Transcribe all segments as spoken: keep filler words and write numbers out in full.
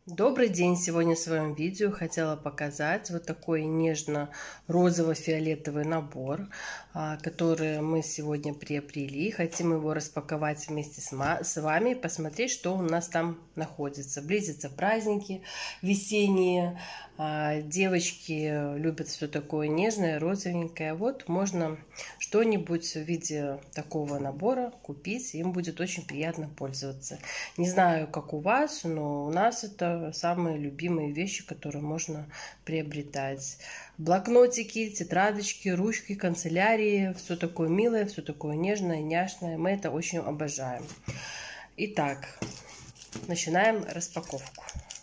Добрый день! Сегодня в своем видео хотела показать вот такой нежно-розово-фиолетовый набор, который мы сегодня приобрели. Хотим его распаковать вместе с вами и посмотреть, что у нас там находится. Близятся праздники весенние, девочки любят все такое нежное, розовенькое. Вот можно что-нибудь в виде такого набора купить, им будет очень приятно пользоваться. Не знаю, как у вас, но у нас это самые любимые вещи, которые можно приобретать. Блокнотики, тетрадочки, ручки, канцелярии. Все такое милое, все такое нежное, няшное. Мы это очень обожаем. Итак, начинаем распаковку.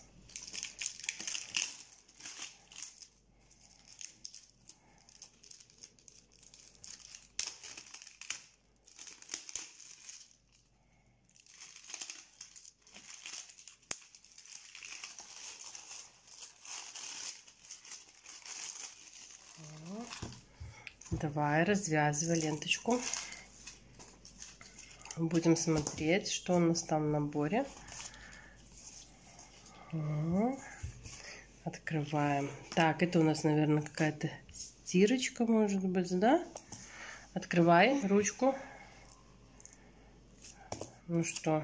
Давай, развязывай ленточку. Будем смотреть, что у нас там в наборе. Открываем. Так, это у нас, наверное, какая-то стирочка, может быть, да? Открывай ручку. Ну что?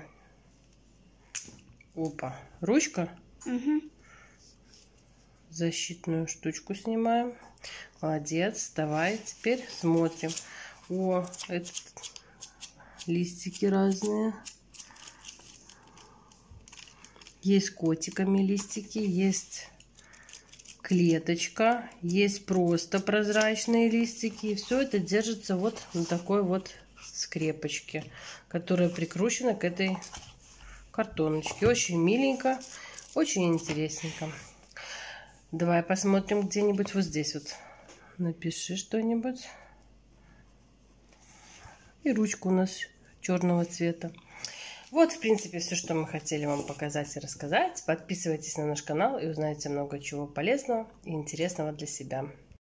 Опа. Ручка? Угу. Защитную штучку снимаем. Молодец. Давай теперь смотрим. О, это листики разные. Есть котиками листики, есть клеточка, есть просто прозрачные листики. И все это держится вот на такой вот скрепочке, которая прикручена к этой картоночке. Очень миленько, очень интересненько. Давай посмотрим где-нибудь вот здесь вот. Напиши что-нибудь. И ручка у нас черного цвета. Вот, в принципе, все, что мы хотели вам показать и рассказать. Подписывайтесь на наш канал и узнаете много чего полезного и интересного для себя.